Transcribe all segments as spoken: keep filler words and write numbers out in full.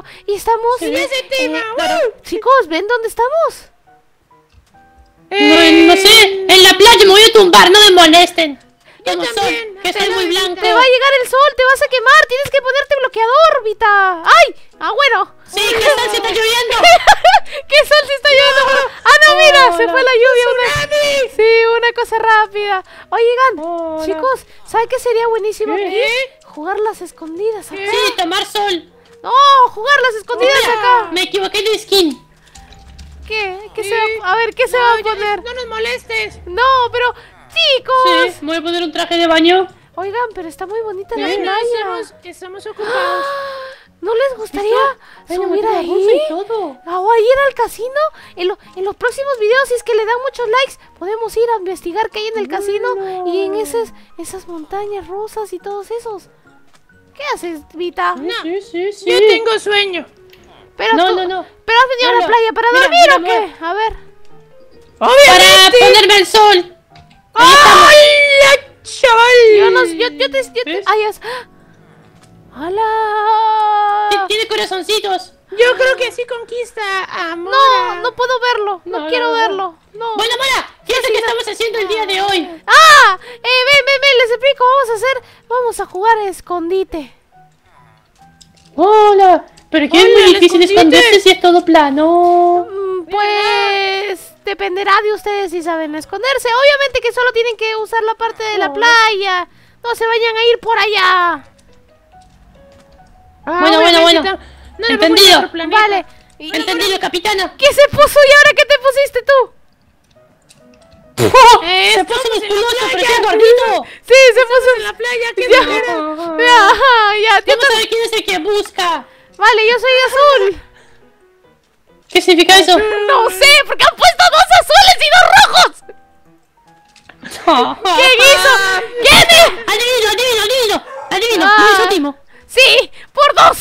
Y estamos... Sí, ese tema. eh, claro. Chicos, ¿ven dónde estamos? Eh, no, no sé, en la playa me voy a tumbar, no me molesten. Yo Tengo también, sol, que estoy muy blanco. Te va a llegar el sol, te vas a quemar. Tienes que ponerte bloqueador, Vita. ¡Ay! ¡Ah, bueno! Sí, ¿qué tal si está lloviendo? ¿Qué sol se está lloviendo? ¡Ah, no, mira! Hola. Se fue la lluvia. Una... Sí, una cosa rápida. Oigan, Hola. chicos, ¿saben qué sería buenísimo ¿Qué? aquí? Jugar las escondidas acá. Sí, tomar sol. No, jugar las escondidas Hola. acá. Me equivoqué de skin. ¿Qué? ¿Qué Sí. se va a... a ver, ¿qué se No, va a ya poner? No, no nos molestes. No, pero... ¡Chicos! Sí, me voy a poner un traje de baño. Oigan, pero está muy bonita la No, no, playa. estamos, estamos ocupados. ¿No les gustaría Ay, me subir metí la ahí? bolsa y todo. ¿O a ir al casino? En, lo- en los próximos videos, si es que le dan muchos likes, podemos ir a investigar qué hay en el casino y en esas, esas montañas rusas y todos esos. ¿Qué haces, Vita? Sí, sí, sí, sí. Yo tengo sueño. Pero No, tú- no, no. ¿Pero has venido a la Mira, playa para mira, dormir mira, o qué? mira. A ver. Para ponerme el sol. ¡Hola, chaval! Yo no... Yo, yo te... Yo te ¿Ves? ay, es- ¡Hala! Ti- Tiene corazoncitos. Yo creo que sí conquista a Mora. No, no puedo verlo. No, No, quiero no, no. verlo. No. Bueno, Mora, fíjate que estamos haciendo el día de hoy. ¡Ah! Eh, ven, ven, ven, les explico. Vamos a hacer... Vamos a jugar a escondite. Hola. Pero que es Hola, muy ¿el difícil escondite? esconderse si es todo plano. Mm, Pues... Dependerá de ustedes si saben esconderse. Obviamente que solo tienen que usar la parte de la Oh. playa. No se vayan a ir por allá. Ah, Bueno, bueno, obviamente bueno. tam- no nos Entendido. vamos a otro planeta. Vale. Y- Entendido, capitana. ¿Qué se puso y ahora qué te pusiste tú? Eh, Se estamos puso en la musculoso, pero playa. qué gordito. Sí, se puso... En la playa, qué Ya. flojera. Ya, ajá, ya. Yo Vamos tam- a ver quién es el que busca. Vale, yo soy azul. ¿Qué significa eso? No sé, porque han puesto dos azules y dos rojos. ¿Quién hizo? ¿Quién es? Adivino, adivino, adivino. Adivino, Ah. lo hizo Timo. Sí, por dos.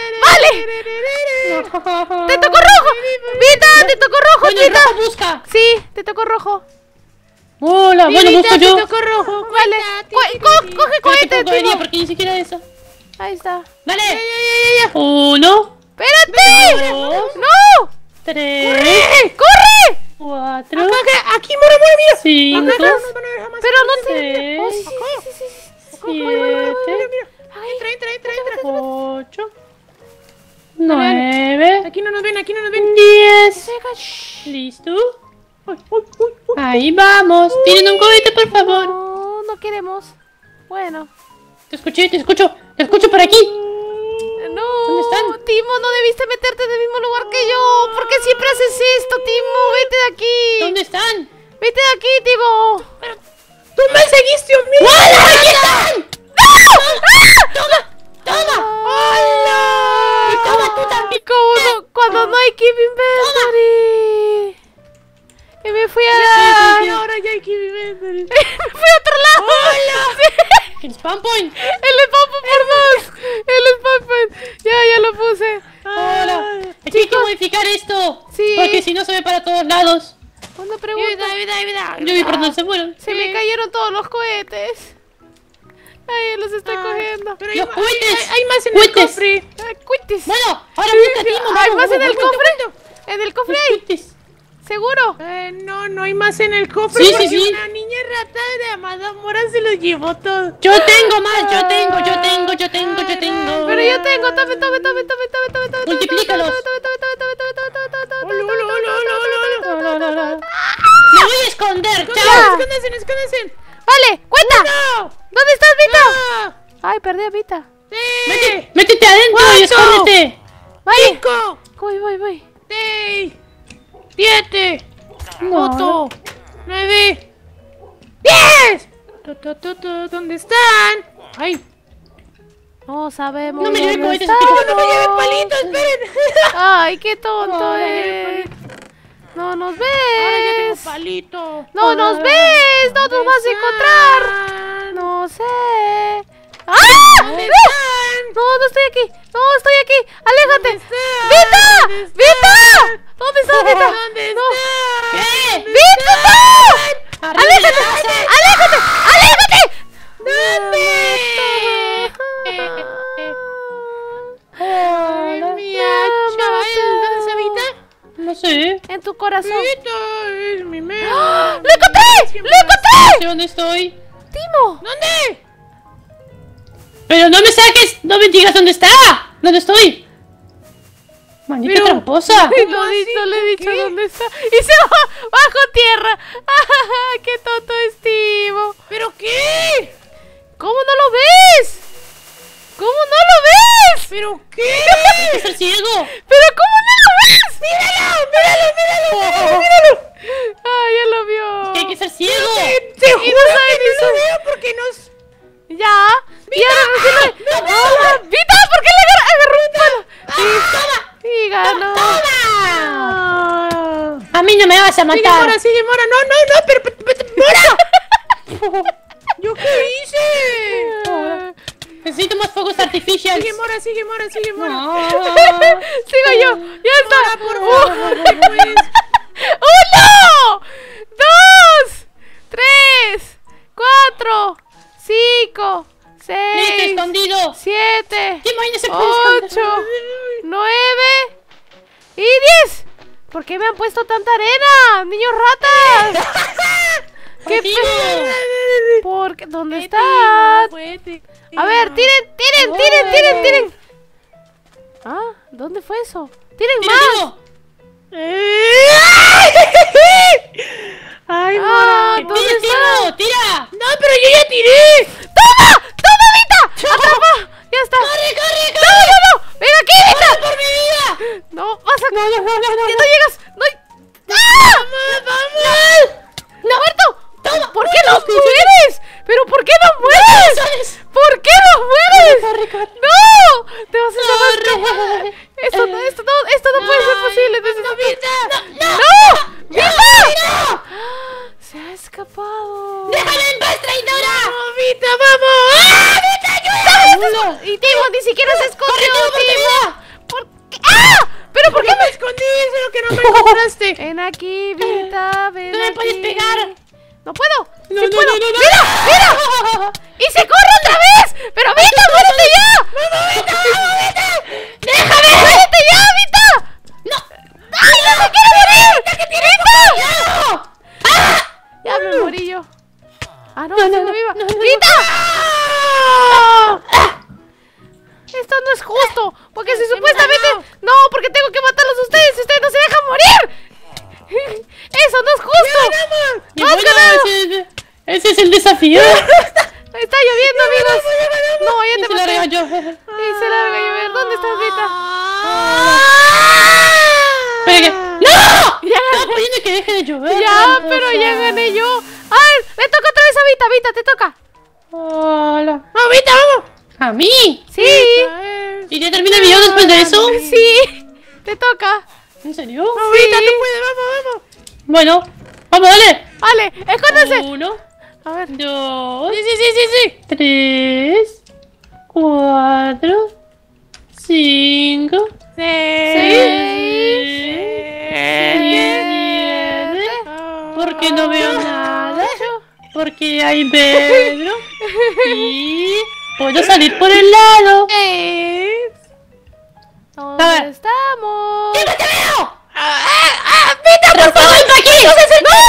Vale. Te tocó rojo. Vita, te tocó rojo, Bueno, el Vita. rojo busca. Sí, te tocó rojo. Hola, bueno, Vivita, busco yo. te tocó rojo. Vale. Cuenta, Co- ti, ti, co- ti. coge Creo que cohete, poco de día Timo. porque ni siquiera eso. Ahí está. Dale. Uno, ¡Espérate! dos, ¡No! tres, ¡Corre! cuatro, Acá, acá, aquí, mora, mora, mira. cinco, Acá, no, no, no, jamás. Pero no te... seis, Oh, sí, sí, sí, sí, sí. siete, Ay, Entra, entra, entra, entra. ocho, nueve, Aquí no nos ven, aquí no nos ven. diez. venga, shh. ¿Listo? Ahí vamos. ¿Tienen un cohete, por favor? No, no queremos. Bueno. Te escuché, te escucho. Te escucho por aquí. No, ¿Dónde están? Timo, no debiste meterte en el mismo lugar que yo. ¿Por qué siempre haces esto, Timo? Vete de aquí. ¿Dónde están? Vete de aquí, Timo. ¡Tú me seguiste, Dios mío! ¡Hola! ¡Aquí están! ¡Toma! ¡Hola! Y toma tú también. ¿Cómo no? Cuando no hay Keep Inventory. Y me fui a... Y ahora ya hay que vivir. me fui a otro lado. ¡Hola! El spam point. El spam por dos. El spam point. Ya, ya lo puse. Hola. Es que hay que modificar esto. Sí. Porque si no se ve para todos lados. Una pregunta. Vida, vida, vida. Yo vi por dónde se fueron. Se me cayeron todos los cohetes. Ay, los estoy Ah, cogiendo. Pero hay, Los hay, cohetes. hay más en Cohetes. el cofre. Ay, cuites. Bueno, ahora busca Timo. ¿Hay vamos, más en vamos, el vamos. cofre? ¿En el cofre Los hay? cohetes. ¿Seguro? Eh, no, no hay más en el cofre. Sí, sí, porque sí. Una niña rata llamada Mora se los llevó todo. Yo tengo más, yo tengo, yo tengo, yo tengo, yo tengo. Pero yo tengo, tome, tome, tome, tome, tome, tome, tome. Multiplícalos. Tome, tome, tome, tome, tome, tome, tome, tome, Hola, hola, hola, hola, hola, hola. No, no, no, no. Me voy a esconder, Ya. chao. Escóndanse, escóndanse. Vale, cuenta. No. ¿Dónde estás, Vita? No. Ay, perdí a Vita. Sí. Métete adentro y ¿Cuánto? escóndete. Vale. Cinco. Voy, voy, voy. Seis. Siete. No. Ocho. Nueve. Diez. Tu, tu, tu, tu, ¿dónde están? Ay. No sabemos. No me llevé dónde cohetes, estamos. que No me lleven palitos, esperen. Ay, qué tonto No, es. No nos Ahora ya tengo ves. palito. No nos ves. No nos vas a encontrar. encontrar. No sé. ¡Ah! ¿Dónde ¡Eh! están? No, no estoy aquí. No, estoy aquí. ¡Aléjate! están? ¡Vita! ¿Dónde ¡Vita! ¿Dónde estás, Vita? ¿Dónde No. están? ¿Qué? ¡Vita! ¡No! Arriba de la ¡Aléjate! casa. ¡Aléjate! ¡Aléjate! ¿Dónde? Hola. Ay, mi ¿dónde estoy? Timo. ¿Dónde? Pero no me saques, no me digas dónde está. ¿Dónde estoy? Maldita Pero- tramposa. Ay, no, di- no le he dicho ¿Qué? dónde está. Y se va bajo tierra. ¡Qué tonto es Timo! ¿Pero qué? ¿Cómo no lo ves? ¿Cómo no lo ves? ¿Pero qué? Hay que ser ciego. ¿Pero cómo no lo ves? ¡Míralo! ¡Míralo! ¡Míralo! Oh, ¡Míralo! ¡Ay, ya lo vio! que hay que ser ciego. Te Y juro no sabe que ni no su- lo veo porque nos... ¡Ya! ¡Y ahora recién lo- ¡Ah! ¡Vita! ¿Por qué le agar- agarró un palo? Y ganó. ¡Ah! A mí no me vas a Sigue matar. Mora, sigue Mora. No, no, no, pero... pero- pero- ¡Mora! ¿Yo qué hice? Necesito más fuegos artificiales. Sigue Mora, sigue Mora, sigue Mora. No. Sigo yo. ¡Ya está! Por favor, pues. ¡Uno! ¡Dos! ¡Tres! ¡Cuatro! ¡Cinco! Listo, ¡Seis! escondido. ¡Siete! Timo, ahí no se puede esconder. ¡Ocho! ¡Nueve! ¡Y diez! ¿Por qué me han puesto tanta arena? ¡Niños ratas! ¡Qué Timo. pe... ¿Por qué? ¿Dónde Vete, estás? vete. A ver, tiren, tiren, tiren, tiren, tiren. Ah, ¿dónde fue eso? ¡Tiren Tira, más! Timo. ¡Ay, Ah, Mora! ¿dónde Tira, está? Timo, tira. ¡No, pero yo ya tiré! ¡Toma! ¡Toma, Vita! ¡Atrapa! ¡Ya está! ¡Corre, corre, ¡No, corre! no, no! ¡Ven aquí, Vita! ¡Por mi vida! No, vas a... No, no, no, no, no. ¡Ya no llegas! ¡No! ¡Ah! ¡Vamos! ¡No! ¡Muerto! Toma. ¿Por qué no mueres? ¿Pero por qué no mueres? ¿Por qué no mueres? Corre, corre. ¡No! ¡Te vas a escapar! Corre. Esto, no, esto, no, esto no puede ser posible. No, Necesito- Vita. ¡No! ¡Vita! ¡No! Se ha escapado. ¡Déjame en paz, traidora! ¡No, Vita, vamos! ¡Ah, Vita, ayuda! Y Timo ni siquiera se escondió, Timo, por tu Timo. vida! ¿Por qué? ¡Ah! ¿Pero por qué me escondí? Eso es lo que no me encontraste. Ven aquí, Vita, ven No me aquí. puedes pegar. No puedo. No, sí no, puedo. no, no, no. ¡Mira! ¡Mira! ¡Y se corre otra vez! ¡Pero Vita, muérete ya! ¡Vamos, Vita! ¡Vamos, Vita! ¡Déjame! ¡Muérete ya, Vita! ¡No! ¡Ay, no se quiere morir! ¡Vita! ¡Ah! Ya me morí yo. Ah, no, No, no, sigo no, viva. no, no, no. ¡Vita! Esto no es justo, porque si supuestamente... No, porque tengo que matarlos a ustedes y ustedes no se dejan morir. Eso no es justo. Y ¡No has bueno, ganado! ese, ese es el desafío. Está lloviendo, amigos. No, ya Y te se lo maté. regaló. Y se larga a llover. ¿Dónde estás, Vita? Pero que... ¡No! Ya Estaba gané. pidiendo que deje de llover. Ya, pero ya gané yo. ¡Ay! Le toca otra vez a Vita. Vita, te toca. Hola. ¡No, Vita, vamos! ¿A mí? Sí. ¿Y ya termina el video después de eso? Sí. Te toca. ¿En serio? ¡No, Sí. Vita, tú puedes! ¡Vamos, vamos! Bueno, vamos, dale. Vale, escóndanse. Uno, A ver. dos, ¡Sí, sí, sí, sí! sí. tres, cuatro, cinco, Seis. siete. ¿Por qué no veo nada? Ocho. Porque hay Pedro. Y puedo salir por el lado. ¿Dónde A ver. estamos? ¡No te veo! ¡Ah, ah, ah! ¡Vita, por ¡Por favor! favor, aquí! ¡No!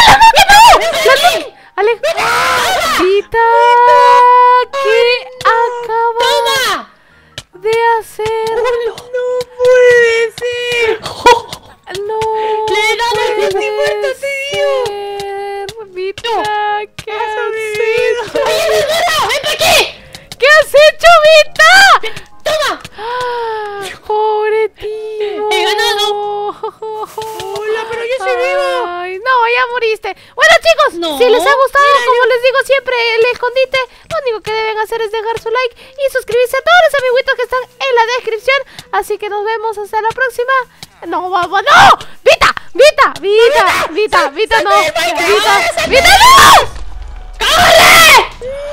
Ale. Vita, ¿qué acabas ¡Toma! de hacer? ¡No puede ser! No. Le he dado el puede tiempo muerto, ser. Vita, ¿qué has hecho? ¡Oye, Pedro! ¡Ven para aquí! ¿Qué has hecho, Vita? ¡Toma! Ah, pobre Timo. He ganado. ¡Hola, pero yo soy vivo! Ay, no, ya moriste. Bueno, chicos, No. si les ha gustado, como les digo siempre, el escondite, lo único que deben hacer es dejar su like y suscribirse a todos los amiguitos que están en la descripción. Así que nos vemos hasta la próxima. No, vamos, no. Vita, Vita, Vita, Vita, Vita, no. Vita, Vita, no. ¡Corre!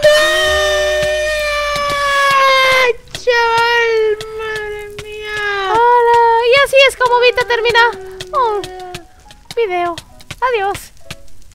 ¡Chaval! ¡Madre mía! Hola. Y así es como Vita termina un video. Adiós.